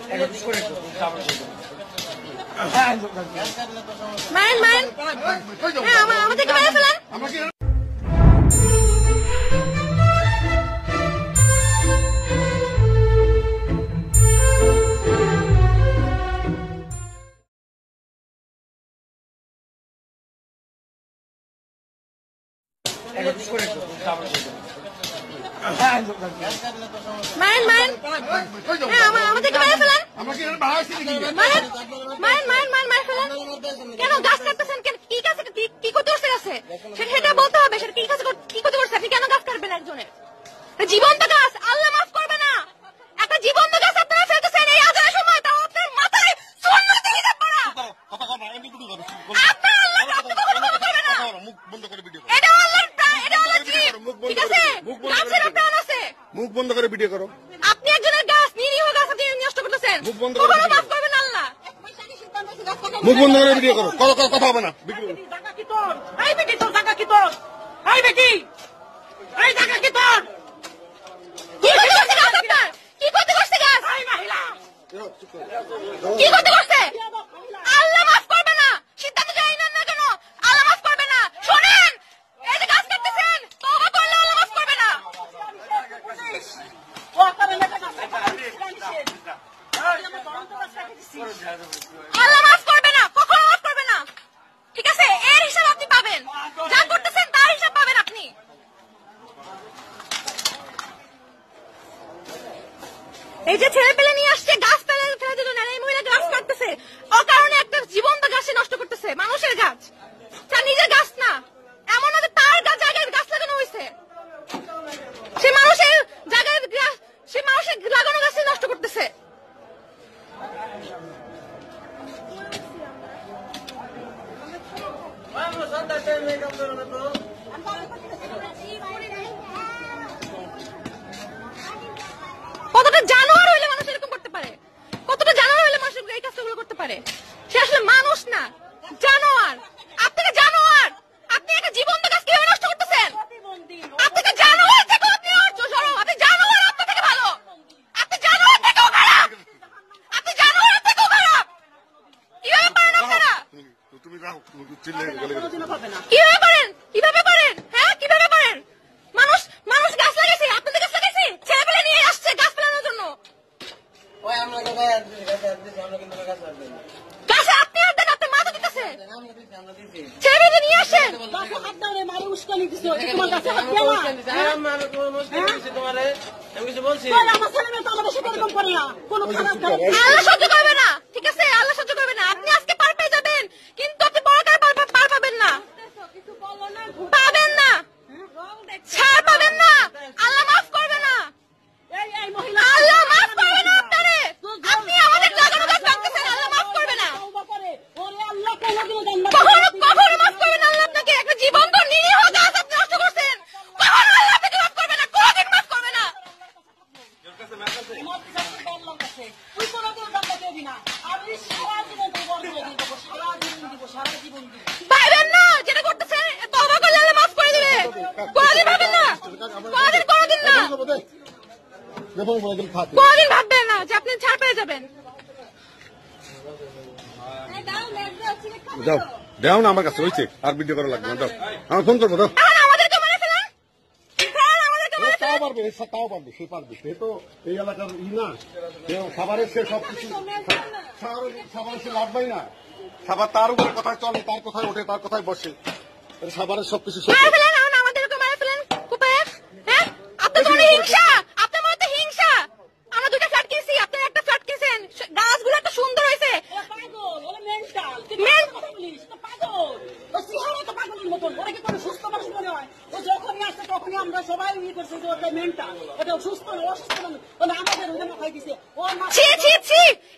আমাদেরকে মেরে ফেলেন। আমাদেরকে মেরে ফেলেন। কেন গাছ কাটতেছেন? কি কাছে কি ক্ষতি করছে গাছে সেটা বলতে হবে। সেটা কি কাছে কি ক্ষতি করছে? আপনি কেন গাছ কাটবেন? একজনের জীবন্ত গাছ আল্লাহ মাফ করবে না। একটা জীবন্ত গাছ আপনারা ফেলতেছেন এই আজানের সময়, তাও আপনার মাথায় সুন্নতি হিসাব করা। আপনার আল্লাহ আপনি কখনো মাফ করবে না। মুখ বন্ধ করে ভিডিও করো। এটা আল্লাহর এটা আল্লাহর জিনিস। ঠিক আছে, গাছের প্রাণ আছে। মুখ বন্ধ করে ভিডিও করো। আপনি একজনের গাছ, নিরীহ গাছ আপনি নষ্ট করতেছেন। কখনো মাফ করবে না আল্লাহ। মুখ বন্ধ করে ভিডিও করো। কথা হবে না। টাকা কি তোর? এই বেটি তোর টাকা কি তোর? এই বেটি এই টাকা কি তোর? কি করতে করছে গাছ আপনার? কি করতে করছে গাছ? এই মহিলা কি করতে করছে? আল্লাহ মাফ করবে না। সিদ্ধান্ত জানি না কেন আল্লাহ মাফ করবে না। শোনেন, এই যে গাছ কাটতেছেন, তওবা করলে আল্লাহ মাফ করবে না। ও করে না টাকা আল্লাহ মাফ করবে না, কখনো মাফ করবে না। ঠিক আছে, এর হিসাব আপনি পাবেন। যা করতেছেন তার হিসাব পাবেন আপনি। এই যে ছেলে পেলে নিয়ে আসছে গাছ ফেলে দিল না, এই মহিলা গাছ কাটতেছে অকারণে। একটা জীবন্ত গাছে নষ্ট করতেছে, মানুষের গাছ, তার নিজের গাছ না। এমন না যে তার জায়গায় গাছ লাগানো হয়েছে, সে মানুষের জায়গায় সে মানুষের লাগানো গাছে নষ্ট করতেছে। কতটা জানোয়ার হইলে মানুষ এরকম করতে পারে? কতটা জানোয়ার হইলে মানুষ এই কাজগুলো করতে পারে? সে আসলে মানুষ না, জানোয়ার। আপনাকে জানোয়ার, আপনি একটা জীবন্ত গাছ কিভাবে নষ্ট করতেছেন? আপনাকে জানোয়ার থেকে আপনি আপনি জানোয়ার, আপনার থেকে ভালো। আপনি জানোয়ার থেকেও খারাপ, আপনি জানোয়ার থেকেও খারাপ। কিভাবে পারেন আপনারা? কিভাবে পারেন? কিভাবে পারেন? হ্যাঁ, কিভাবে পারেন? মানুষ গাছ লাগাইছে, আপনাদের গাছ লাগাইছে, ছেলে পেলে নিয়ে আসছে গাছ ফেলানোর জন্য। গাছে আপনি আর দেন, আপনার মাথা দিতেছে। ছেলে পেলে নিয়ে আসেন। মারে উস্কানি দিছো, তোমার কাছে হাত দেওয়া। আমার ছেলে মেয়ে তো আমাদের সাথে এরকম করে না। কোনো খারাপ আল্লাহ সহ্য করবে না। ঠিক আছে, আল্লাহ সহ্য করবে না। আপনি আজকে পার পেয়ে যাবেন, কিন্তু আপনি পরকালে পার পাবেন না। পাবেন না, ছাড় পাবেন না। আল্লাহ মাফ করবে না। আল্লাহ মাফ করবে না আপনারে। আপনি আমাদের লাগানো গাছ ভাঙতেছেন, আল্লাহ মাফ করবে না। কখনো মাফ করবে না আল্লাহ আপনাকে। একটা জীবন্ত নিরীহ গাছ আপনি নষ্ট করছেন, কখনো আল্লাহ আপনাকে মাফ করবে না, কোনদিন মাফ করবে না। পাইবেন না, যেটা করতেছেন তওবা করলে আল্লাহ মাফ করে দিবে। কোনদিন ভাবেন না, কোনদিন না, কোনদিন ভাববেন না যে আপনি ছাড় পেয়ে যাবেন। যাও দেও না আমার কাছে হয়েছে, আর ভিডিও করা লাগবে না। দাও, আমার ফোন করবো। দাও, আমাদেরকে মেরে ফেলেন। তাও পারবে, তাও পারবে, সে পারবে। সে তো এই এলাকার না, খাবারের সে সবকিছু, খাবারের সে লাভ পাই না। খাবার তার উপরে কথায় চলে, তার কথায় ওঠে, তার কথায় বসে। খাবারের সবকিছু আমাদেরকে মেরে ফেলেন। হ্যাঁ, আপনার মনে হিংসা, আপনার মনে হিংসা। আমরা দুটা ফ্ল্যাট কিনছি, আপনার একটা ফ্ল্যাট কিনছেন, গাছগুলো এত সুন্দর হয়েছে। আমরা সবাই করছি মেন্টাল, সুস্থ অসুস্থ আমাদের ছি ছি ছি।